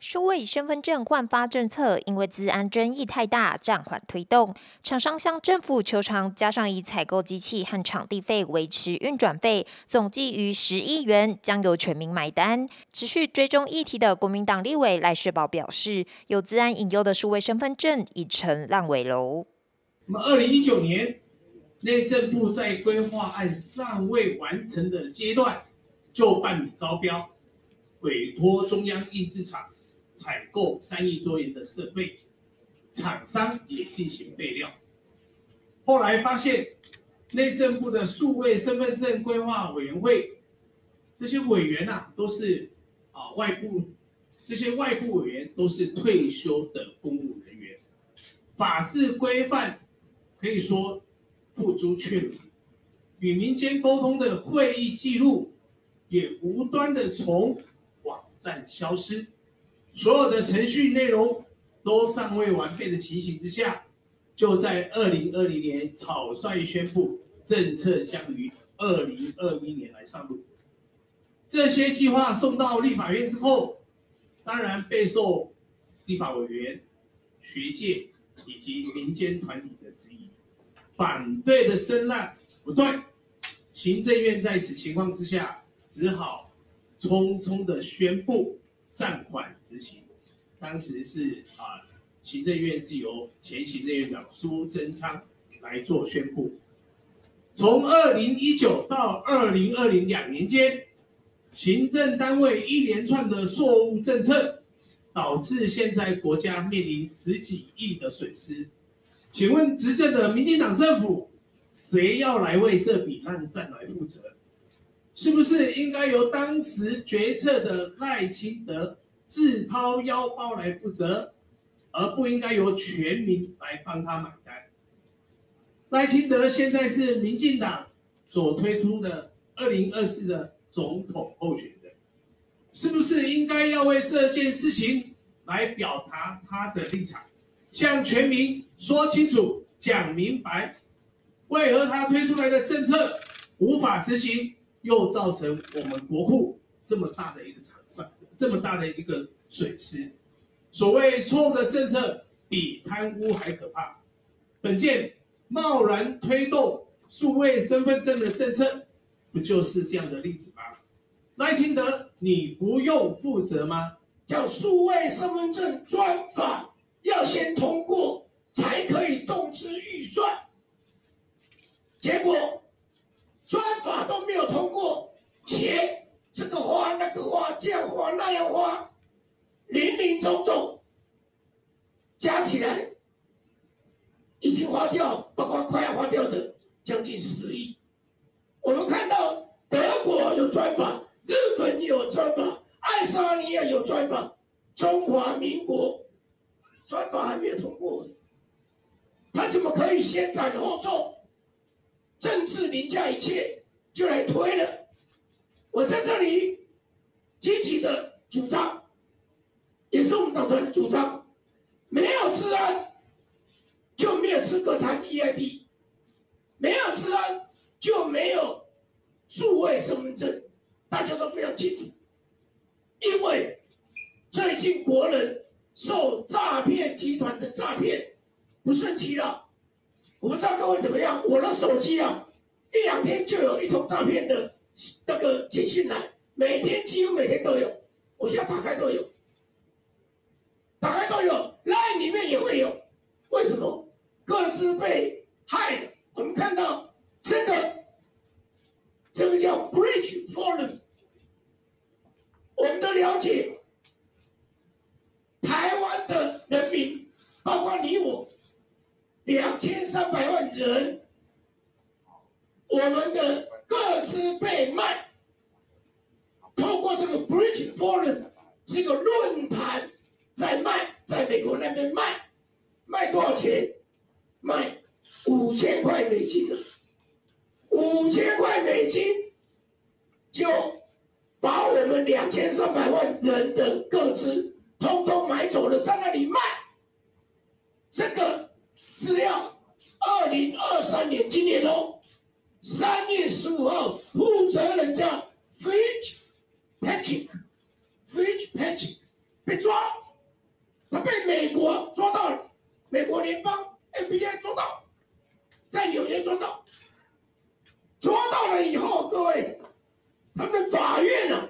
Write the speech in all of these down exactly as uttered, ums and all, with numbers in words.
数位身份证换发政策因为资安争议太大，暂缓推动。厂商向政府求偿，加上以采购机器和场地费维持运转费，总计逾十亿元，将由全民买单。持续追踪议题的国民党立委赖世宝表示，有资安隐忧的数位身份证已成烂尾楼。 那么，二零一九年，内政部在规划案尚未完成的阶段，就办理招标，委托中央印制厂采购三亿多元的设备，厂商也进行备料。后来发现，内政部的数位身份证规划委员会，这些委员啊都是啊外部，这些外部委员都是退休的公务人员，法制规范可以说付诸阙如，与民间沟通的会议记录也无端的从网站消失。所有的程序内容都尚未完备的情形之下，就在二零二零年草率宣布政策将于二零二一年来上路。这些计划送到立法院之后，当然备受立法委员、学界以及民间团体的质疑，反对的声浪不断。行政院在此情况之下，只好匆匆的宣布暂缓执行。当时是啊，行政院是由前行政院长苏贞昌来做宣布。从二零一九到二零二零两年间，行政单位一连串的错误政策，导致现在国家面临十几亿的损失。请问执政的民进党政府，谁要来为这笔烂账来负责？是不是应该由当时决策的赖清德自掏腰包来负责，而不应该由全民来帮他买单？赖清德现在是民进党所推出的二零二四的总统候选人，是不是应该要为这件事情来表达他的立场，向全民说清楚、讲明白，为何他推出来的政策无法执行，又造成我们国库这么大的一个厂商，这么大的一个损失。所谓错误的政策比贪污还可怕。本届贸然推动数位身份证的政策，不就是这样的例子吗？赖清德，你不用负责吗？ 叫数位身份证专法要先通过，才可以动之预算。结果专法都没有通过，钱这个花那个花，这样花那样花，林林总总加起来已经花掉，包括快要花掉的将近十亿。我们看到德国有专法，日本也有专法，爱沙尼亚有专法，中华民国专法还没有通过，他怎么可以先斩后奏？政治凌驾一切，就来推了。我在这里积极的主张，也是我们党团的主张，没有治安就没有资格谈 E I D， 没有治安就没有数位身份证，大家都非常清楚。因为最近国人受诈骗集团的诈骗不胜其扰。我不知道各位怎么样，我的手机啊，一两天就有一通诈骗的那个简讯来，每天几乎每天都有，我现在打开都有，打开都有 ，LINE 里面也会有。为什么？各自被害了。我们看到这个，这个叫 Bridge Forum， 我们都了解，台湾的人民，包括你我。两千三百万人，我们的各自被卖。透过这个 Bridge Forum 这个论坛在卖，在美国那边卖，卖多少钱？卖五千块美金了。五千块美金就把我们两千三百万人的个资通通买走了，在那里卖。这个资料，二零二三年今年哦，三月十五号，负责人叫 Fitch Patrick，Fitch Patrick 被抓。 美国抓到了，美国联邦 F B I 抓到，在纽约抓到，抓到了以后，各位，他们法院啊，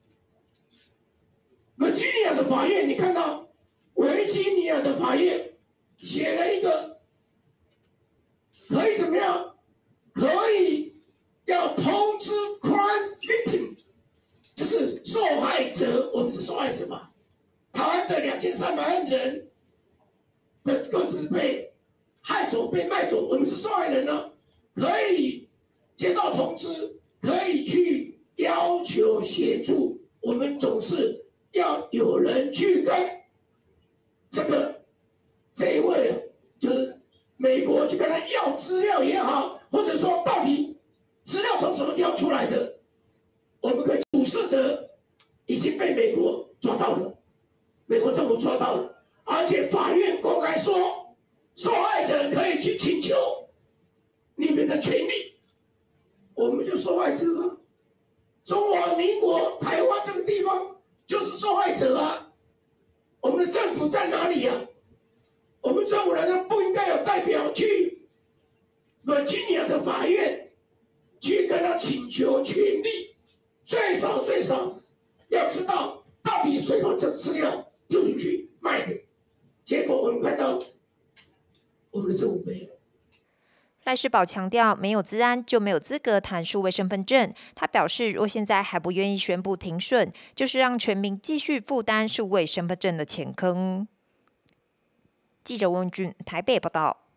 维吉尼亚的法院，你看到维吉尼亚的法院写了一个，可以怎么样？可以要通知 crime victim， 就是受害者，我们是受害者嘛。台湾的两千三百万人的各自被害走、被卖走，我们是受害人呢，可以接到通知，可以去要求协助。我们总是要有人去跟这个这一位，就是美国去跟他要资料也好，或者说到底资料从什么地方出来的，我们可以主事者已经被美国抓到了。美国政府抓到了，而且法院公开说，受害者可以去请求你们的权利，我们就受害者啊。中华民国台湾这个地方就是受害者啊。我们的政府在哪里啊？我们政府难道不应该有代表去维吉尼亚的法院去跟他请求权利？最少最少要知道到底谁把这资料丢出去卖的，结果我们看到我们的政府没有。 赖士葆强调，没有资安就没有资格谈数位身份证。他表示，若现在还不愿意宣布停损，就是让全民继续负担数位身份证的钱坑。记者温俊台北报道。